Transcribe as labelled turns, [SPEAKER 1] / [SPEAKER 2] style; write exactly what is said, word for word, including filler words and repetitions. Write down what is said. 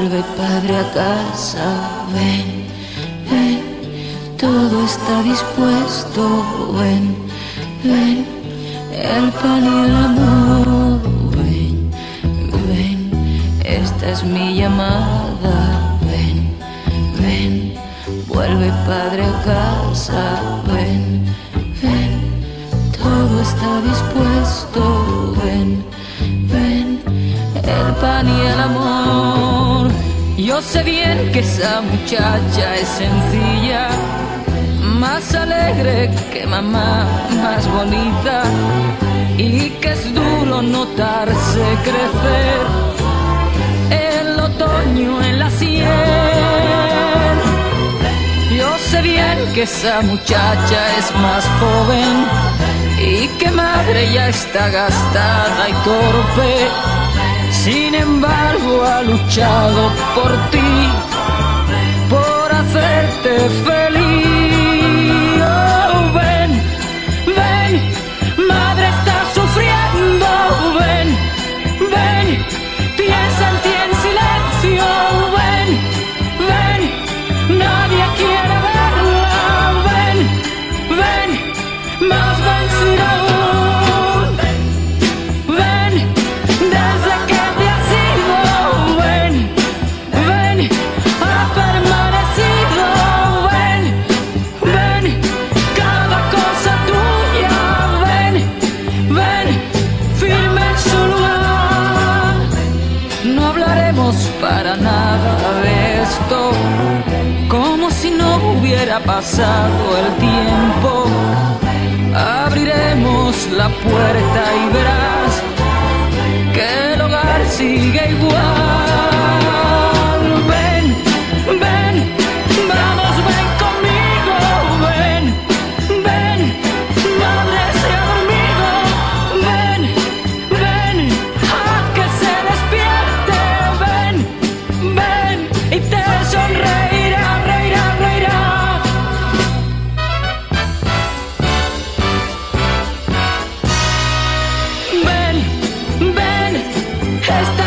[SPEAKER 1] Vuelve, padre, a casa, ven, ven, todo está dispuesto, ven, ven, el pan y el amor, ven, ven, esta es mi llamada, ven, ven, vuelve, padre, a casa, ven, ven, todo está dispuesto, ven, ven, el pan y el amor. Yo sé bien que esa muchacha es sencilla, más alegre que mamá, más bonita, y que es duro notarse crecer el otoño en la sien. Yo sé bien que esa muchacha es más joven y que madre ya está gastada y torpe. Sin embargo ha luchado por ti, por hacerte feliz. Oh, ven, ven, madre está sufriendo, ven, ven, piensa en ti en silencio, ven, ven, nadie quiere verla, ven, ven, más vencida aún, ven, desde que para nada de esto, como si no hubiera pasado el tiempo. Abriremos la puerta y verás que el hogar sigue igual. Ven, ven, vamos, ven conmigo, ven, ven, madre se ha dormido, ven, ven, haz que se despierte, ven, ven, y te sonreirá, reirá, reirá. Ven, ven, esta